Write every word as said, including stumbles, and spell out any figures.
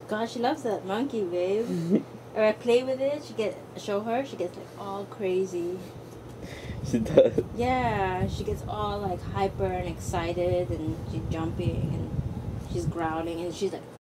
God, she loves that monkey, babe. Or I play with it, she get show her, she gets like all crazy. She does. Yeah, she gets all like hyper and excited, and she's jumping and she's growling, and she's like